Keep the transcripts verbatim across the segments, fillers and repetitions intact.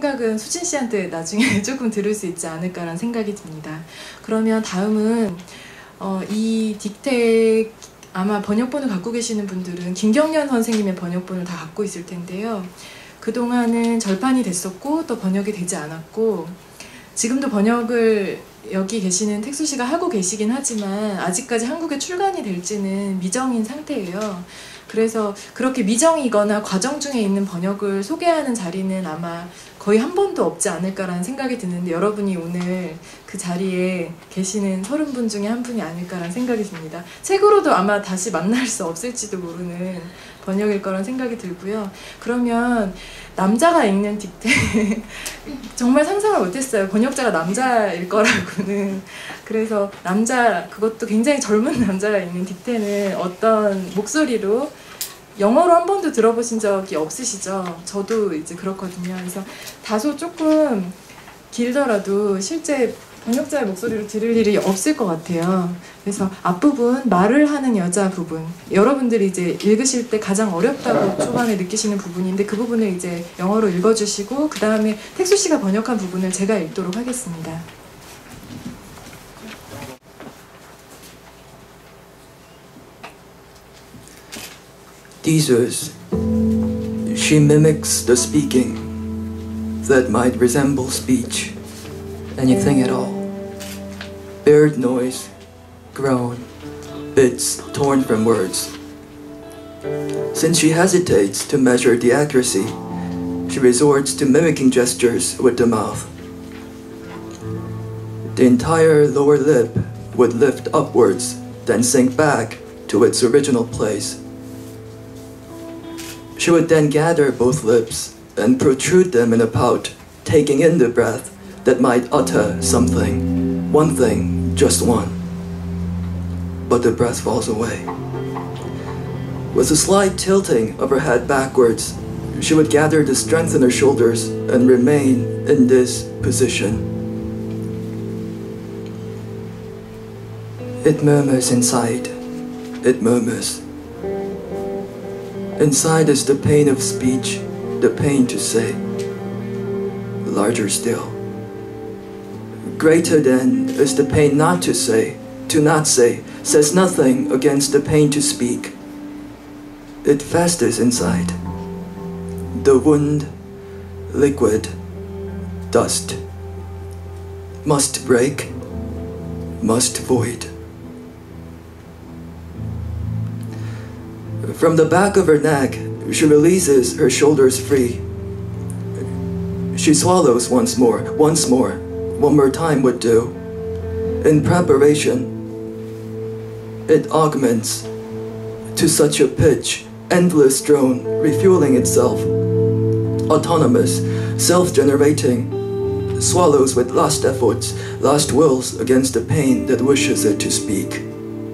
생각은 수진 씨한테 나중에 조금 들을 수 있지 않을까라는 생각이 듭니다. 그러면 다음은 어, 이 딕텍 아마 번역본을 갖고 계시는 분들은 김경련 선생님의 번역본을 다 갖고 있을 텐데요. 그동안은 절판이 됐었고 또 번역이 되지 않았고 지금도 번역을 여기 계시는 택수 씨가 하고 계시긴 하지만 아직까지 한국에 출간이 될지는 미정인 상태예요. 그래서 그렇게 미정이거나 과정 중에 있는 번역을 소개하는 자리는 아마 거의 한 번도 없지 않을까라는 생각이 드는데 여러분이 오늘 그 자리에 계시는 서른 분 중에 한 분이 아닐까라는 생각이 듭니다. 책으로도 아마 다시 만날 수 없을지도 모르는 번역일 거란 생각이 들고요. 그러면 남자가 읽는 딕텍 정말 상상을 못했어요. 번역자가 남자일 거라고는. 그래서 남자, 그것도 굉장히 젊은 남자가 읽는 딕텍은 어떤 목소리로 영어로 한 번도 들어보신 적이 없으시죠? 저도 이제 그렇거든요. 그래서 다소 조금 길더라도 실제 번역자의 목소리로 들을 일이 없을 것 같아요. 그래서 앞부분, 말을 하는 여자 부분, 여러분들이 이제 읽으실 때 가장 어렵다고 초반에 느끼시는 부분인데 그 부분을 이제 영어로 읽어주시고 그 다음에 택수 씨가 번역한 부분을 제가 읽도록 하겠습니다. Theseus, she mimics the speaking that might resemble speech, anything at all. Bird noise, groan, bits torn from words. Since she hesitates to measure the accuracy, she resorts to mimicking gestures with the mouth. The entire lower lip would lift upwards, then sink back to its original place. She would then gather both lips and protrude them in a pout, taking in the breath that might utter something, one thing, just one. But the breath falls away. With a slight tilting of her head backwards, she would gather the strength in her shoulders and remain in this position. It murmurs inside. It murmurs. Inside is the pain of speech, the pain to say. Larger still. Greater then is the pain not to say. To not say says nothing against the pain to speak. It festers inside. The wound, liquid, dust. Must break, must void. From the back of her neck, she releases her shoulders free. She swallows once more, once more, one more time would do. In preparation, it augments to such a pitch, endless drone, refueling itself, autonomous, self-generating, swallows with last efforts, last wills against the pain that wishes it to speak.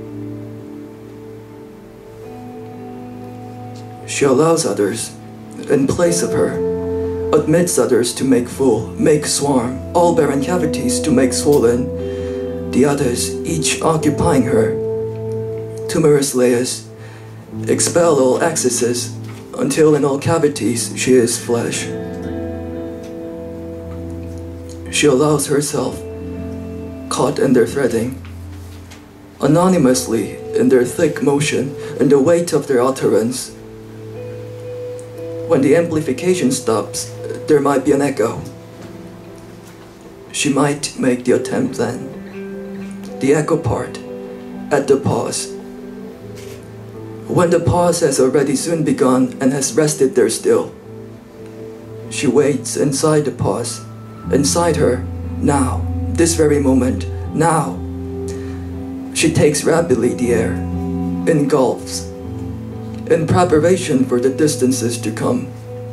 She allows others, in place of her, admits others to make full, make swarm, all barren cavities to make swollen, the others each occupying her. Tumorous layers, expel all excesses, until in all cavities she is flesh. She allows herself, caught in their threading, anonymously in their thick motion, in the weight of their utterance. When the amplification stops, there might be an echo. She might make the attempt then. The echo part, at the pause. When the pause has already soon begun and has rested there still, she waits inside the pause, inside her, now, this very moment, now. She takes rapidly the air, engulfs, in preparation for the distances to come.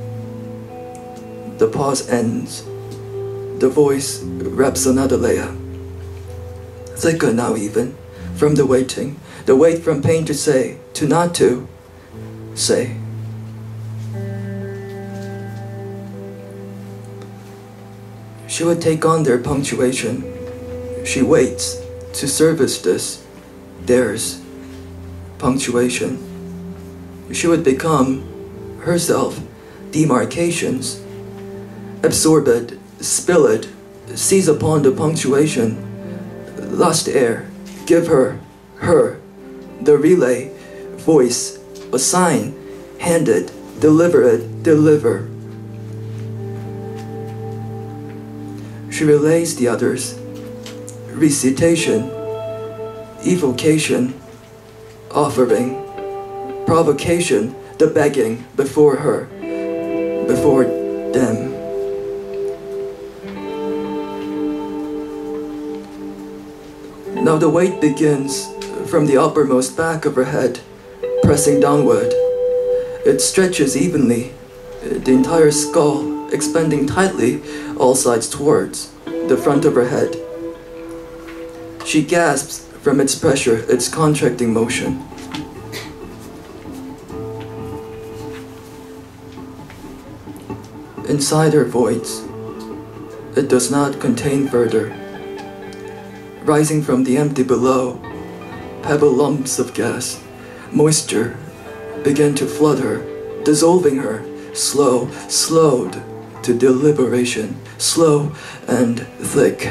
The pause ends. The voice wraps another layer. Thicker now even, from the waiting, the wait from pain to say, to not to say. She would take on their punctuation. She waits to service this, theirs, punctuation. She would become, herself, demarcations, absorb it, spill it, seize upon the punctuation, lost air, give her, her, the relay, voice, a sign, hand it, deliver it, deliver. She relays the others, recitation, evocation, offering, provocation, the begging before her, before them. Now the weight begins from the uppermost back of her head, pressing downward. It stretches evenly, the entire skull expanding tightly, all sides towards the front of her head. She gasps from its pressure, its contracting motion. Inside her voids, it does not contain further. Rising from the empty below, pebble lumps of gas, moisture, begin to flood her, dissolving her, slow, slowed to deliberation, slow and thick.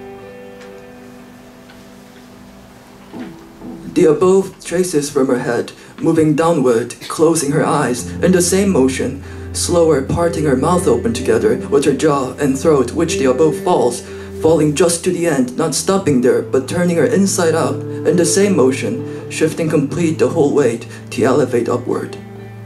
The above traces from her head, moving downward, closing her eyes, in the same motion, slower parting her mouth open together with her jaw and throat, which the above falls, falling just to the end, not stopping there, but turning her inside out, in the same motion, shifting complete the whole weight to elevate upward.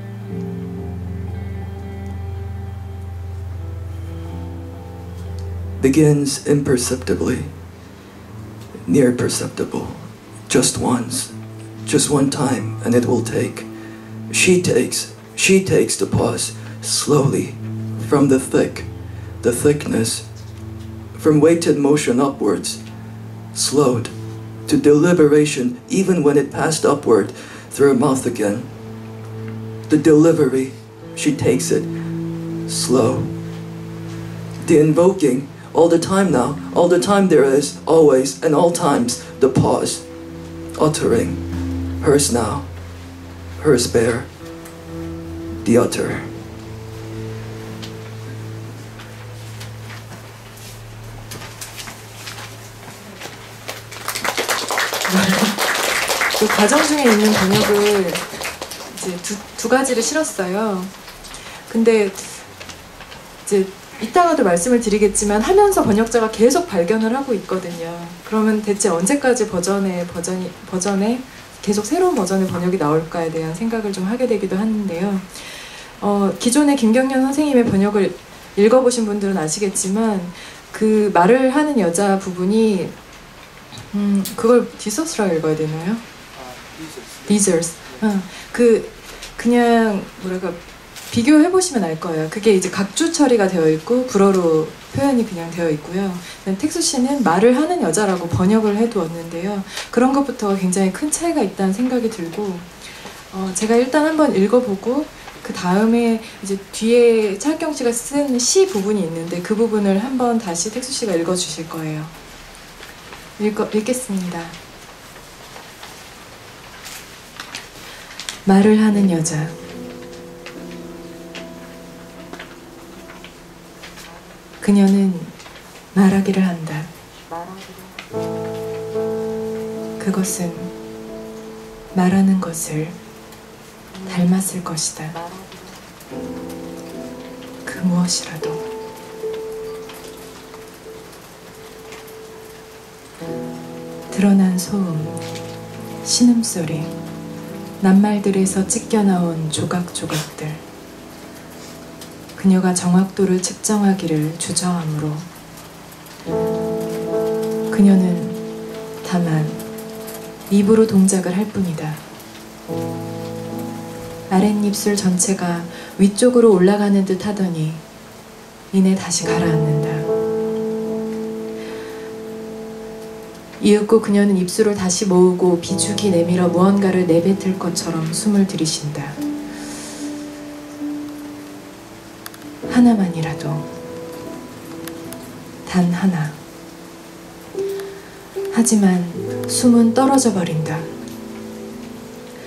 Begins imperceptibly, near perceptible, just once, just one time, and it will take. She takes, she takes the pause, slowly, from the thick, the thickness, from weighted motion upwards, slowed, to deliberation even when it passed upward through her mouth again. The delivery, she takes it, slow. The invoking, all the time now, all the time there is, always, and all times, the pause, uttering, hers now, hers bare, the utter. 그 과정 중에 있는 번역을 이제 두, 두 가지를 실었어요. 근데 이제 이따가도 말씀을 드리겠지만 하면서 번역자가 계속 발견을 하고 있거든요. 그러면 대체 언제까지 버전의 버전이 버전에 계속 새로운 버전의 번역이 나올까에 대한 생각을 좀 하게 되기도 하는데요. 어, 기존의 김경련 선생님의 번역을 읽어보신 분들은 아시겠지만 그 말을 하는 여자 부분이 음, 그걸 디서스라고 읽어야 되나요? 디저스. 어, 그 그냥 뭐랄까 비교해 보시면 알 거예요. 그게 이제 각주 처리가 되어 있고 불어로 표현이 그냥 되어 있고요. 텍수 씨는 말을 하는 여자라고 번역을 해두었는데요. 그런 것부터 굉장히 큰 차이가 있다는 생각이 들고 어, 제가 일단 한번 읽어보고 그 다음에 이제 뒤에 찰경 씨가 쓴 시 부분이 있는데 그 부분을 한번 다시 텍수 씨가 읽어주실 거예요. 읽어, 읽겠습니다. 말을 하는 여자. 그녀는 말하기를 한다. 그것은 말하는 것을 닮았을 것이다. 그 무엇이라도. 드러난 소음, 신음소리, 낱말들에서 찢겨나온 조각조각들. 그녀가 정확도를 측정하기를 주저함으로 그녀는 다만 입으로 동작을 할 뿐이다. 아랫입술 전체가 위쪽으로 올라가는 듯 하더니 이내 다시 가라앉는다. 이윽고 그녀는 입술을 다시 모으고 비죽이 내밀어 무언가를 내뱉을 것처럼 숨을 들이쉰다. 하나만이라도, 단 하나. 하지만 숨은 떨어져 버린다.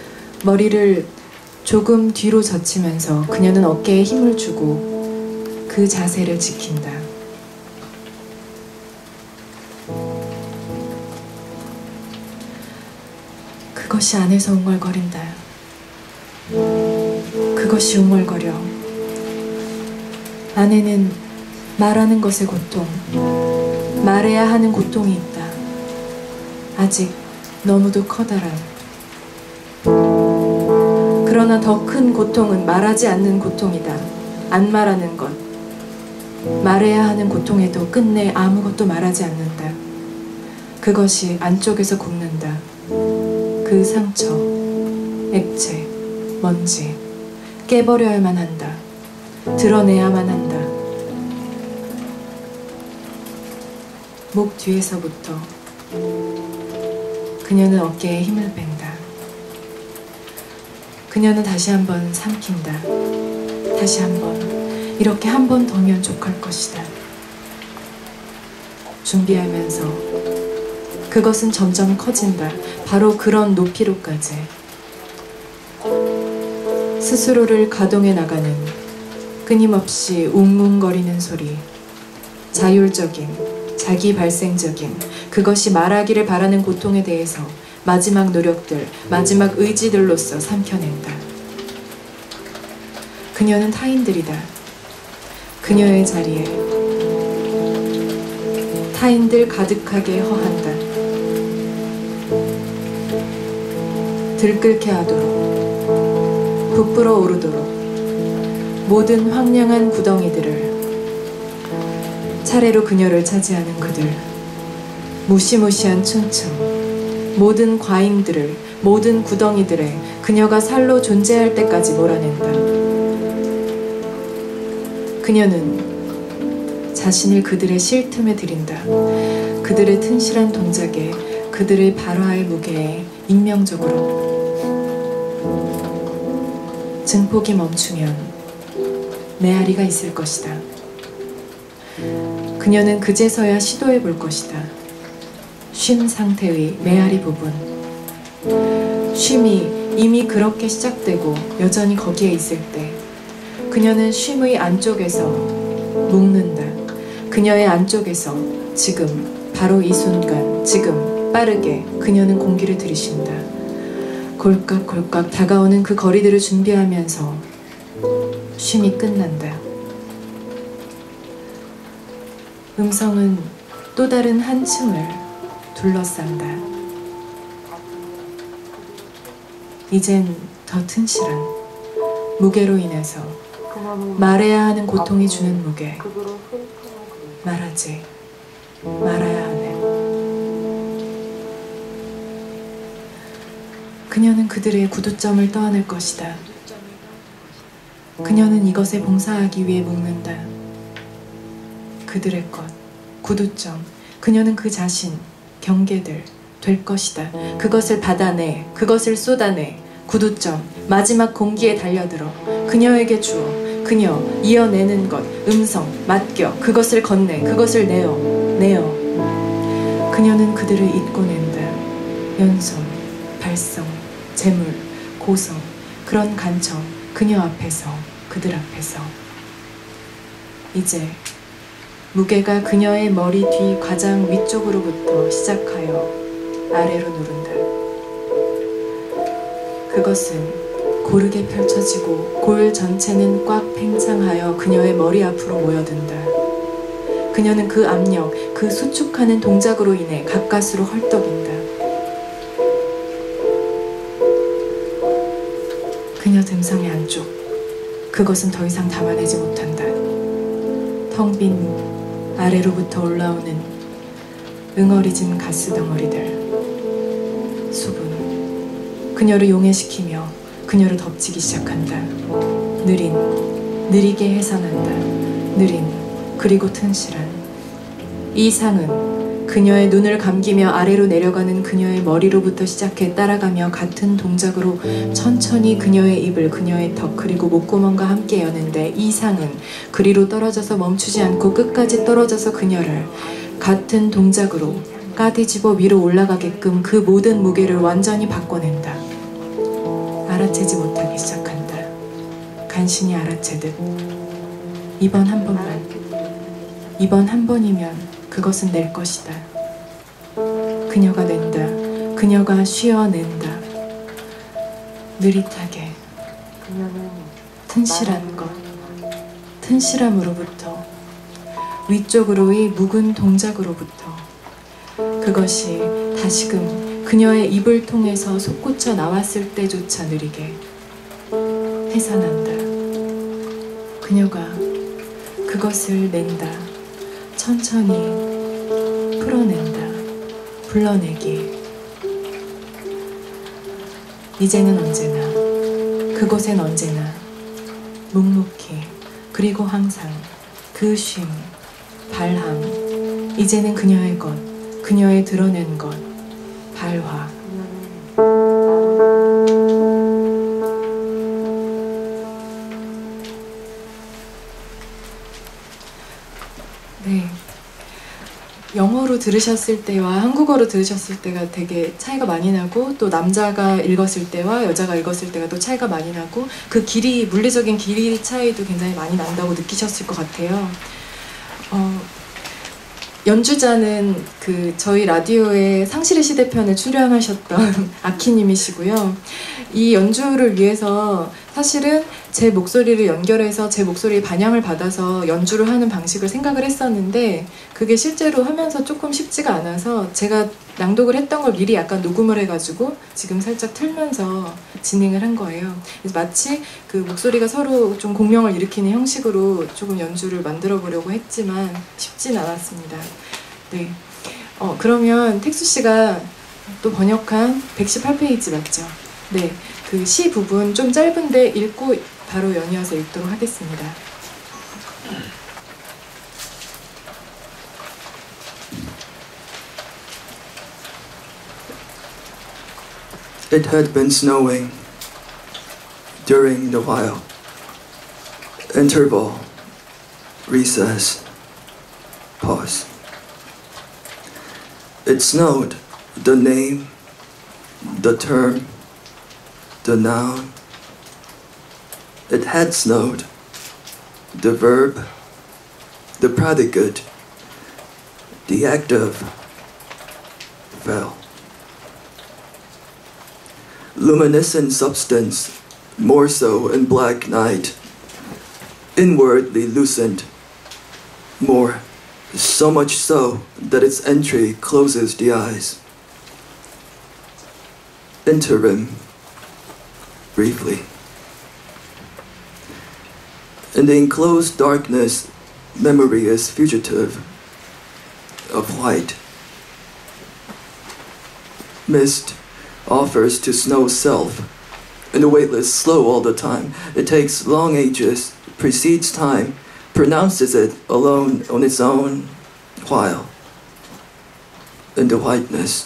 머리를 조금 뒤로 젖히면서 그녀는 어깨에 힘을 주고 그 자세를 지킨다. 그것이 안에서 웅얼거린다. 그것이 웅얼거려. 안에는 말하는 것의 고통, 말해야 하는 고통이 있다. 아직 너무도 커다란. 그러나 더 큰 고통은 말하지 않는 고통이다. 안 말하는 것. 말해야 하는 고통에도 끝내 아무것도 말하지 않는다. 그것이 안쪽에서 굽는다. 그 상처, 액체, 먼지 깨버려야만 한다. 드러내야만 한다. 목 뒤에서부터 그녀는 어깨에 힘을 뺀다. 그녀는 다시 한번 삼킨다. 다시 한번. 이렇게 한 번 더면 족할 것이다. 준비하면서 그것은 점점 커진다. 바로 그런 높이로까지. 스스로를 가동해 나가는 끊임없이 웅웅거리는 소리. 자율적인, 자기 발생적인, 그것이 말하기를 바라는 고통에 대해서 마지막 노력들, 마지막 의지들로서 삼켜낸다. 그녀는 타인들이다. 그녀의 자리에 타인들 가득하게 허한다. 들끓게 하도록, 부풀어 오르도록 모든 황량한 구덩이들을, 차례로 그녀를 차지하는 그들, 무시무시한 층층, 모든 과잉들을, 모든 구덩이들에 그녀가 살로 존재할 때까지 몰아낸다. 그녀는 자신을 그들의 쉴 틈에 들인다. 그들의 튼실한 동작에, 그들의 발화할 무게에 익명적으로. 증폭이 멈추면 메아리가 있을 것이다. 그녀는 그제서야 시도해 볼 것이다. 쉼 상태의 메아리 부분. 쉼이 이미 그렇게 시작되고 여전히 거기에 있을 때 그녀는 쉼의 안쪽에서 묶는다. 그녀의 안쪽에서 지금, 바로 이 순간, 지금 빠르게 그녀는 공기를 들이쉰다. 골깍골깍 다가오는 그 거리들을 준비하면서 쉼이 끝난다. 음성은 또 다른 한층을 둘러싼다. 이젠 더 튼실한 무게로 인해서 말해야 하는 고통이 주는 무게. 말하지 말아야 하네. 그녀는 그들의 구두점을 떠안을 것이다. 그녀는 이것에 봉사하기 위해 묶는다. 그들의 것, 구두점. 그녀는 그 자신, 경계들 될 것이다. 그것을 받아내, 그것을 쏟아내. 구두점, 마지막 공기에 달려들어 그녀에게 주어. 그녀, 이어내는 것, 음성, 맡겨. 그것을 건네, 그것을 내어, 내어. 그녀는 그들을 잇고낸다. 연성, 발성, 재물, 고성, 그런 간청. 그녀 앞에서, 그들 앞에서. 이제 무게가 그녀의 머리 뒤 가장 위쪽으로부터 시작하여 아래로 누른다. 그것은 고르게 펼쳐지고 골 전체는 꽉 팽창하여 그녀의 머리 앞으로 모여든다. 그녀는 그 압력, 그 수축하는 동작으로 인해 가까스로 헐떡인다. 그녀 듬성의 안쪽, 그것은 더 이상 담아내지 못한다. 텅 빈 아래로부터 올라오는 응어리진 가스 덩어리들, 수분. 그녀를 용해시키며 그녀를 덮치기 시작한다. 느린, 느리게 해산한다. 느린, 그리고 튼실한. 이 상은 그녀의 눈을 감기며 아래로 내려가는 그녀의 머리로부터 시작해 따라가며 같은 동작으로 천천히 그녀의 입을, 그녀의 턱, 그리고 목구멍과 함께 여는데, 이 상은 그리로 떨어져서 멈추지 않고 끝까지 떨어져서 그녀를 같은 동작으로 까디집어 위로 올라가게끔 그 모든 무게를 완전히 바꿔낸다. 알아채지 못하기 시작한다. 간신히 알아채듯. 이번 한 번만, 이번 한 번이면 그것은 낼 것이다. 그녀가 낸다. 그녀가 쉬어낸다. 느릿하게 튼실한 것, 튼실함으로부터, 위쪽으로의 묵은 동작으로부터 그것이 다시금 그녀의 입을 통해서 솟구쳐 나왔을 때조차 느리게 해산한다. 그녀가 그것을 낸다. 천천히 풀어낸다. 불러내기. 이제는 언제나, 그곳엔 언제나 묵묵히, 그리고 항상 그 쉼, 발함, 이제는 그녀의 것, 그녀의 드러낸 것, 발화. 네. 영어로 들으셨을 때와 한국어로 들으셨을 때가 되게 차이가 많이 나고, 또 남자가 읽었을 때와 여자가 읽었을 때가 또 차이가 많이 나고, 그 길이, 물리적인 길이 차이도 굉장히 많이 난다고 느끼셨을 것 같아요. 어, 연주자는 그 저희 라디오의 상실의 시대편에 출연하셨던 아키님이시고요. 이 연주를 위해서 사실은 제 목소리를 연결해서 제 목소리에 반향을 받아서 연주를 하는 방식을 생각을 했었는데, 그게 실제로 하면서 조금 쉽지가 않아서 제가 낭독을 했던 걸 미리 약간 녹음을 해가지고 지금 살짝 틀면서 진행을 한 거예요. 그래서 마치 그 목소리가 서로 좀 공명을 일으키는 형식으로 조금 연주를 만들어 보려고 했지만 쉽진 않았습니다. 네. 어, 그러면 택수 씨가 또 번역한 백십팔 페이지 맞죠? 네. 그 시 부분 좀 짧은데 읽고 바로 연이어서 읽도록 하겠습니다. It had been snowing during the while. Interval, recess, pause. It snowed, the name, the term, the noun. It had snowed, the verb, the predicate, the active, fell. Luminescent substance, more so in black night, inwardly lucent, more, so much so that its entry closes the eyes. Interim, briefly. In the enclosed darkness, memory is fugitive of light. Mist offers to snow self, and the weightless slow all the time. It takes long ages, precedes time, pronounces it alone on its own, while in the whiteness.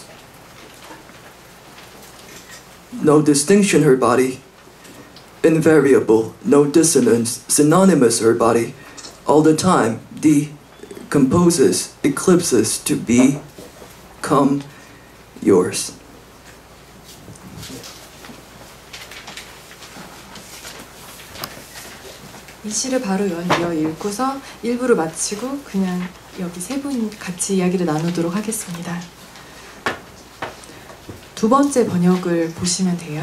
No distinction her body, invariable, no dissonance, synonymous her body, all the time, decomposes, eclipses to be, come, yours. 이 시를 바로 연이어 읽고서 일 부를 마치고 그냥 여기 세 분 같이 이야기를 나누도록 하겠습니다. 두 번째 번역을 보시면 돼요.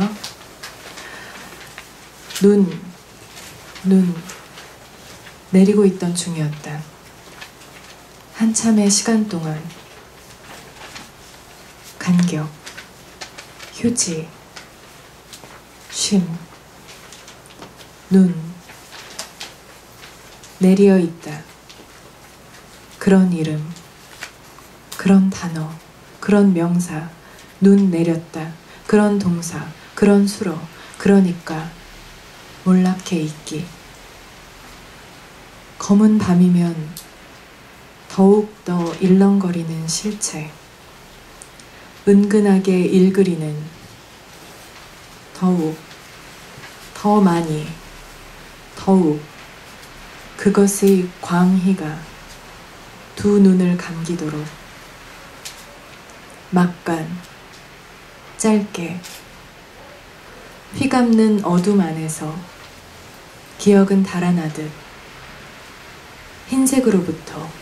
눈, 눈, 내리고 있던 중이었다. 한참의 시간 동안 간격, 휴지, 쉼, 눈, 내리어 있다. 그런 이름, 그런 단어, 그런 명사, 눈 내렸다. 그런 동사, 그런 수로, 그러니까 몰락해 있기. 검은 밤이면 더욱 더 일렁거리는 실체, 은근하게 일그리는, 더욱, 더 많이, 더욱 그것의 광희가 두 눈을 감기도록 막간, 짧게 휘감는 어둠 안에서 기억은 달아나듯 흰색으로부터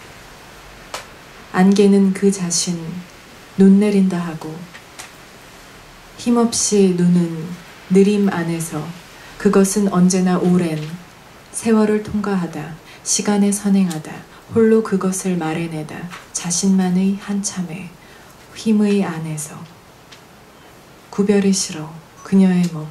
안개는 그 자신 눈 내린다 하고 힘없이 누는 느림 안에서 그것은 언제나 오랜 세월을 통과하다 시간에 선행하다 홀로 그것을 말해내다 자신만의 한참의 힘의 안에서 구별이 싫어 그녀의 몸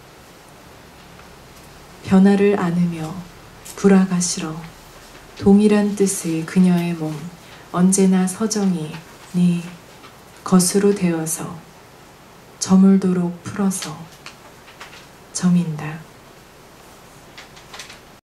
변화를 안으며 불화가 싫어 동일한 뜻의 그녀의 몸 언제나 서정이 네 것으로 되어서 저물도록 풀어서 저민다.